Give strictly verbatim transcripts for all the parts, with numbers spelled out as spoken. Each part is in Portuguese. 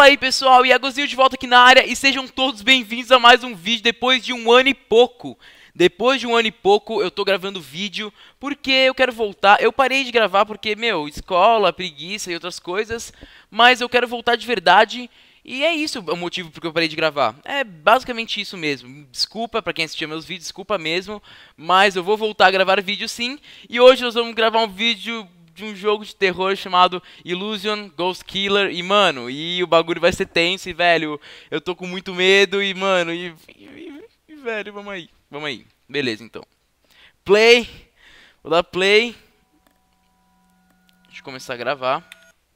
Fala aí pessoal, Iagozinho de volta aqui na área e sejam todos bem-vindos a mais um vídeo depois de um ano e pouco. Depois de um ano e pouco eu tô gravando vídeo porque eu quero voltar. Eu parei de gravar porque, meu, escola, preguiça e outras coisas, mas eu quero voltar de verdade e é isso o motivo porque eu parei de gravar. É basicamente isso mesmo. Desculpa pra quem assistia meus vídeos, desculpa mesmo, mas eu vou voltar a gravar vídeo sim. E hoje nós vamos gravar um vídeo de um jogo de terror chamado Illusion Ghost Killer. E, mano, e o bagulho vai ser tenso, e, velho, eu tô com muito medo, e, mano, e, e, e velho, vamos aí, vamos aí. Beleza, então. Play. Vou dar play. Deixa eu começar a gravar.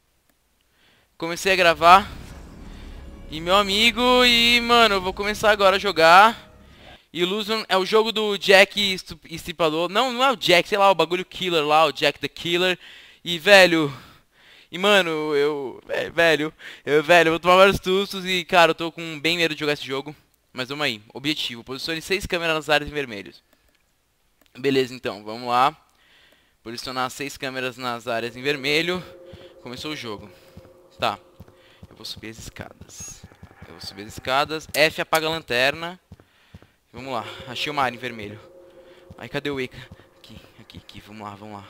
Comecei a gravar. E, meu amigo, e, mano, eu vou começar agora a jogar. Illusion é o jogo do Jack Estripador. Não, não é o Jack, sei lá, o bagulho Killer lá, o Jack the Killer. E, velho... E, mano, eu... Velho, eu, velho, eu vou tomar vários sustos e, cara, eu tô com bem medo de jogar esse jogo. Mas vamos aí. Objetivo, posicione seis câmeras nas áreas em vermelhos. Beleza, então, vamos lá. Posicionar seis câmeras nas áreas em vermelho. Começou o jogo. Tá. Eu vou subir as escadas. Eu vou subir as escadas. F apaga a lanterna. Vamos lá, achei uma área em vermelho. Ai, cadê o Eka? Aqui, aqui, aqui, vamos lá, vamos lá.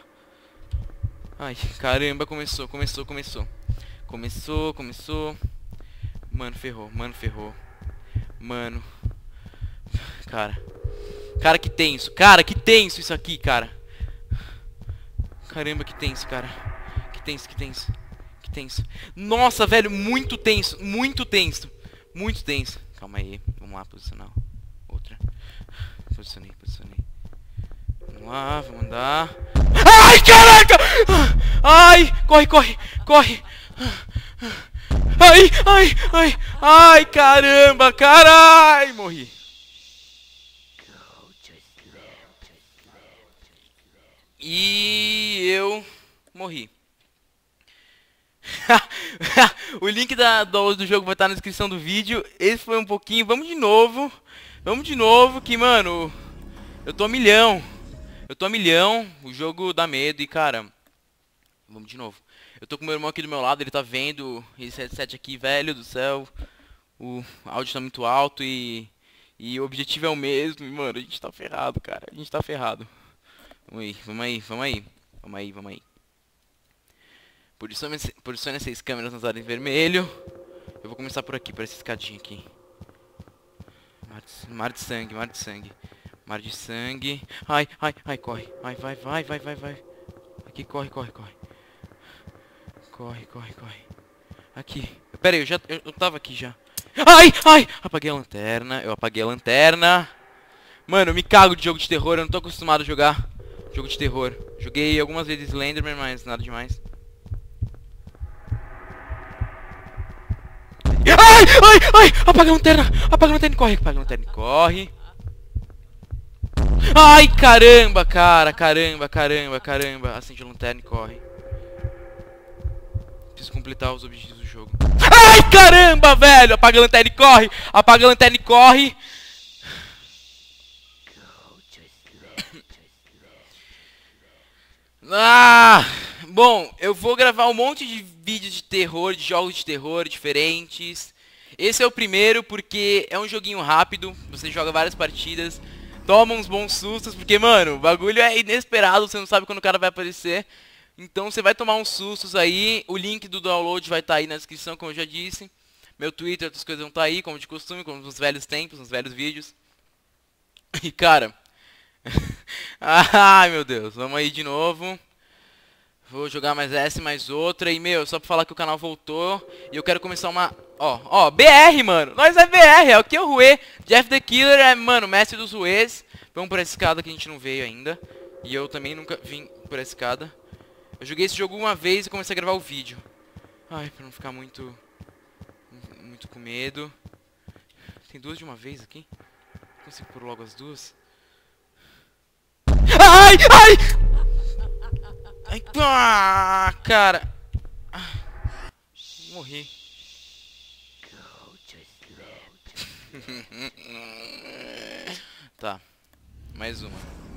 Ai, caramba, começou, começou, começou. Começou, começou. Mano, ferrou, mano, ferrou. Mano. Cara. Cara, que tenso, cara, que tenso isso aqui, cara. Caramba, que tenso, cara. Que tenso, que tenso. Que tenso. Nossa, velho, muito tenso, muito tenso. Muito tenso. Calma aí, vamos lá, posicionar. Outra. Posicionei, posicionei. Vamos lá, vamos andar. Ai, caraca! Ai, corre, corre, corre. Ai, ai, ai. Ai, caramba, carai. Morri. E eu morri. O link da, do, do jogo vai estar na descrição do vídeo. Esse foi um pouquinho. Vamos de novo. Vamos de novo, que, mano, eu tô a milhão. Eu tô a milhão, o jogo dá medo e, cara, vamos de novo. Eu tô com meu irmão aqui do meu lado, ele tá vendo esse headset aqui, velho do céu. O áudio tá muito alto e, e o objetivo é o mesmo. E, mano, a gente tá ferrado, cara, a gente tá ferrado. Vamos aí, vamos aí, vamos aí, vamos aí, vamos aí. Posicione, posicione essas câmeras nas áreas em vermelho. Eu vou começar por aqui, por essa escadinha aqui. Mar de sangue, mar de sangue. Mar de sangue. Ai, ai, ai, corre. Ai, vai, vai, vai, vai, vai. Aqui, corre, corre, corre. Corre, corre, corre. Aqui. Pera aí, eu já... Eu, eu tava aqui já. Ai, ai! Apaguei a lanterna. Eu apaguei a lanterna. Mano, eu me cago de jogo de terror. Eu não tô acostumado a jogar jogo de terror. Joguei algumas vezes Slenderman, mas nada demais. Ai, ai, ai, apaga a lanterna, apaga a lanterna e corre, apaga a lanterna e corre. Ai, caramba, cara, caramba, caramba, caramba. Acende a lanterna e corre. Preciso completar os objetivos do jogo. Ai, caramba, velho, apaga a lanterna e corre, apaga a lanterna e corre. Ah, bom, eu vou gravar um monte de vídeos de terror, de jogos de terror diferentes. Esse é o primeiro porque é um joguinho rápido, você joga várias partidas, toma uns bons sustos, porque, mano, o bagulho é inesperado, você não sabe quando o cara vai aparecer. Então você vai tomar uns sustos aí, o link do download vai estar aí na descrição, como eu já disse. Meu Twitter, outras coisas vão estar aí, como de costume, como nos velhos tempos, nos velhos vídeos. E, cara... Ai, meu Deus, vamos aí de novo. Vou jogar mais essa e mais outra. E, meu, só pra falar que o canal voltou. E eu quero começar uma... Ó, ó, B R, mano. Nós é B R, é o que o Rue. Jeff the Killer é, mano, mestre dos Rues. Vamos por essa escada que a gente não veio ainda. E eu também nunca vim por essa escada. Eu joguei esse jogo uma vez e comecei a gravar o vídeo. Ai, pra não ficar muito... Muito com medo. Tem duas de uma vez aqui? Consigo pôr logo as duas? Ai, ai! Ai, ah, cara. Ah, morri. Tá. Mais uma.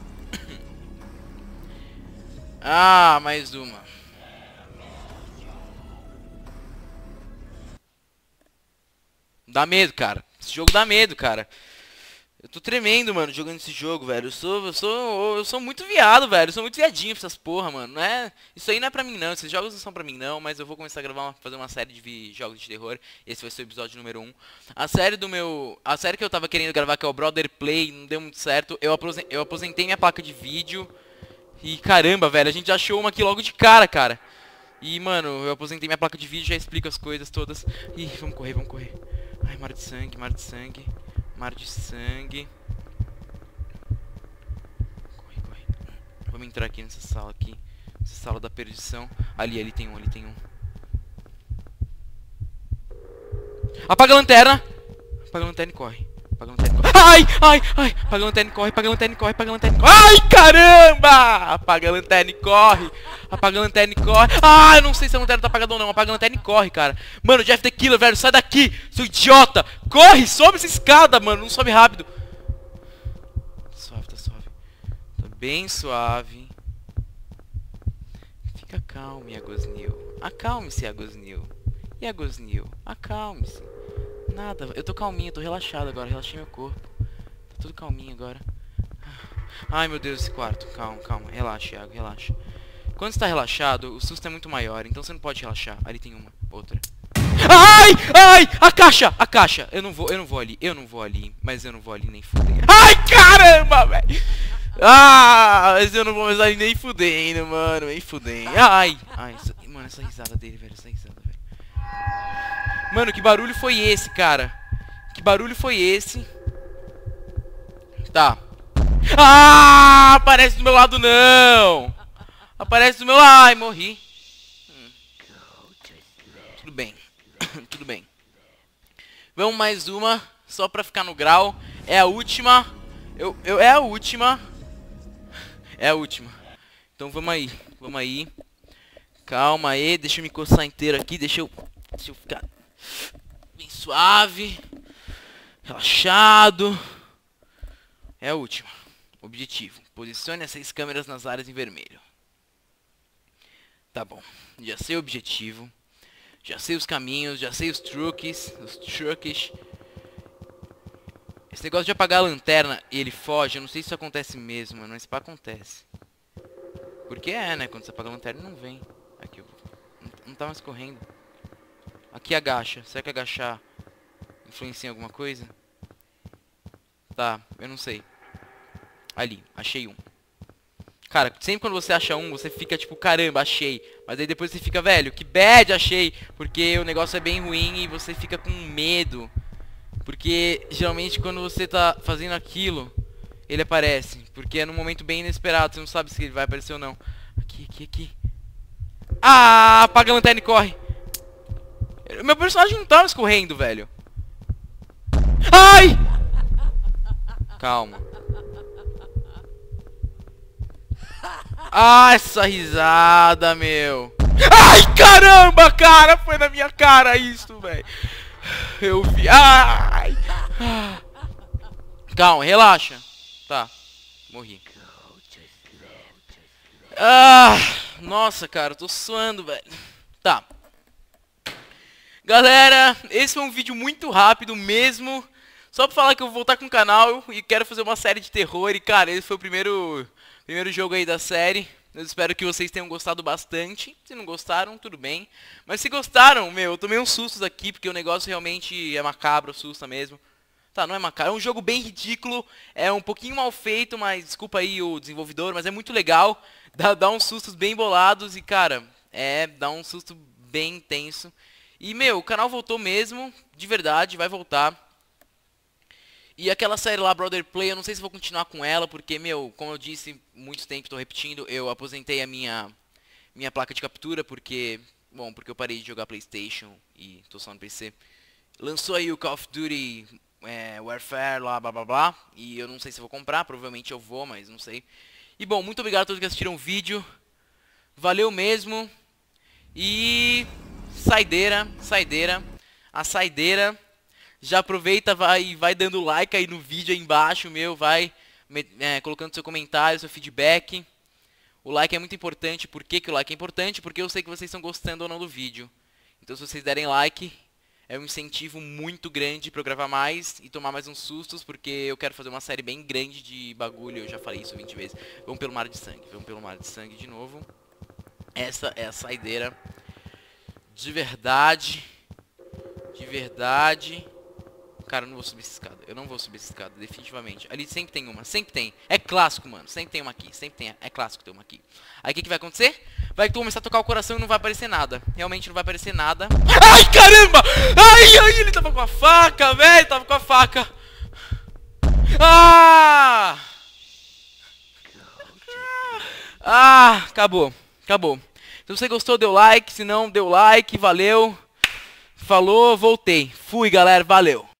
Ah, mais uma. Dá medo, cara. Esse jogo dá medo, cara. Eu tô tremendo, mano, jogando esse jogo, velho. Eu sou, eu sou, eu sou muito viado, velho. Eu sou muito viadinho pra essas porra, mano. Não é, isso aí não é pra mim, não. Esses jogos não são pra mim, não. Mas eu vou começar a gravar, uma, fazer uma série de vi- jogos de terror. Esse vai ser o episódio número um. A série do meu, a série que eu tava querendo gravar, que é o Brother Play, não deu muito certo. Eu aposentei, eu aposentei minha placa de vídeo. E caramba, velho, a gente achou uma aqui logo de cara, cara. E, mano, eu aposentei minha placa de vídeo, já explico as coisas todas. Ih, vamos correr, vamos correr. Ai, mar de sangue, mar de sangue. Mar de sangue. Corre, corre. Vamos entrar aqui nessa sala aqui. Essa sala da perdição. Ali, ali tem um, ali tem um. Apaga a lanterna. Apaga a lanterna e corre. Apaga a lanterna e corre. Ai, ai, ai. Apaga a lanterna e corre, apaga a lanterna e corre, apaga a lanterna e corre. Ai, caramba! Apaga a lanterna e corre. Apaga a lanterna e corre. Ah, eu não sei se a lanterna tá apagada ou não. Apaga a lanterna e corre, cara. Mano, Jeff the Killer, velho, sai daqui, seu idiota. Corre, sobe essa escada, mano. Não sobe rápido. Tá suave, tá suave. Tá bem suave. Fica calmo, Yagosnil. Acalme-se, Yagosnil. Yagosnil, acalme-se. Nada, eu tô calminho, tô relaxado agora. Relaxei meu corpo. Tá tudo calminho agora. Ai, meu Deus, esse quarto. Calma, calma. Relaxa, Iago, relaxa. Quando você tá relaxado, o susto é muito maior. Então você não pode relaxar. Ali tem uma, outra. Ai, ai, a caixa, a caixa. Eu não vou, eu não vou ali, eu não vou ali. Mas eu não vou ali nem fudendo. Ai, caramba, velho. Ah, mas eu não vou mais ali nem fudendo, mano. Nem fudendo. Ai, ai, essa, mano, essa risada dele, velho. Essa risada, velho. Mano, que barulho foi esse, cara? Que barulho foi esse? Tá. Ah, aparece do meu lado não. Aparece do meu lado. Ai, morri. Hum. Tudo bem. Tudo bem. Vamos mais uma. Só pra ficar no grau. É a última. Eu, eu, é a última. É a última. Então vamos aí. Vamos aí. Calma aí. Deixa eu me coçar inteiro aqui. Deixa eu, deixa eu ficar bem suave. Relaxado. É a última. Objetivo. Posicione as seis câmeras nas áreas em vermelho. Tá bom. Já sei o objetivo. Já sei os caminhos. Já sei os truques. Os truques. Esse negócio de apagar a lanterna e ele foge. Eu não sei se isso acontece mesmo, mano. Mas isso acontece. Porque é, né? Quando você apaga a lanterna não vem. Aqui, eu... não, não tá mais correndo. Aqui agacha. Será que agachar influencia em alguma coisa? Tá, eu não sei. Ali, achei um. Cara, sempre quando você acha um, você fica tipo, caramba, achei. Mas aí depois você fica, velho, que bad, achei. Porque o negócio é bem ruim e você fica com medo. Porque geralmente quando você tá fazendo aquilo, ele aparece. Porque é num momento bem inesperado, você não sabe se ele vai aparecer ou não. Aqui, aqui, aqui. Ah, apaga a lanterna e corre. Meu personagem não tá mais correndo, velho. Ai! Calma. Ah, essa risada, meu. Ai, caramba, cara. Foi na minha cara isso, velho. Eu vi. Ai. Calma, relaxa. Tá, morri. Ah, nossa, cara, eu tô suando, velho. Tá. Galera, esse foi um vídeo muito rápido mesmo. Só pra falar que eu vou voltar com o canal e quero fazer uma série de terror. E, cara, esse foi o primeiro, primeiro jogo aí da série. Eu espero que vocês tenham gostado bastante. Se não gostaram, tudo bem. Mas se gostaram, meu, eu tomei uns sustos aqui, porque o negócio realmente é macabro, assusta mesmo. Tá, não é macabro. É um jogo bem ridículo. É um pouquinho mal feito, mas desculpa aí o desenvolvedor. Mas é muito legal. Dá, dá uns sustos bem bolados e, cara, é, dá um susto bem intenso. E, meu, o canal voltou mesmo. De verdade, vai voltar. E aquela série lá, Brother Play, eu não sei se vou continuar com ela, porque, meu, como eu disse, muito tempo, tô repetindo, eu aposentei a minha, minha placa de captura, porque, bom, porque eu parei de jogar PlayStation e tô só no P C. Lançou aí o Call of Duty é, Warfare, lá, blá, blá, blá, e eu não sei se vou comprar, provavelmente eu vou, mas não sei. E, bom, muito obrigado a todos que assistiram o vídeo, valeu mesmo, e saideira, saideira, a saideira... Já aproveita, vai, vai dando like aí no vídeo aí embaixo, meu, vai é, colocando seu comentário, seu feedback. O like é muito importante. Por que que o like é importante? Porque eu sei que vocês estão gostando ou não do vídeo. Então se vocês derem like, É um incentivo muito grande pra eu gravar mais e tomar mais uns sustos, porque eu quero fazer uma série bem grande de bagulho, eu já falei isso vinte vezes. Vamos pelo mar de sangue, vamos pelo mar de sangue de novo. Essa é a saideira de verdade, de verdade. Cara, eu não vou subir essa escada, eu não vou subir essa escada, definitivamente. Ali sempre tem uma, sempre tem. É clássico, mano, sempre tem uma aqui, sempre tem, é clássico ter uma aqui. Aí o que, que vai acontecer? Vai começar a tocar o coração e não vai aparecer nada. Realmente não vai aparecer nada. Ai, caramba! Ai, ai, ele tava com a faca, velho, tava com a faca. Ah! Ah, acabou, acabou. Se você gostou, deu like, se não, deu like, valeu. Falou, voltei. Fui, galera, valeu.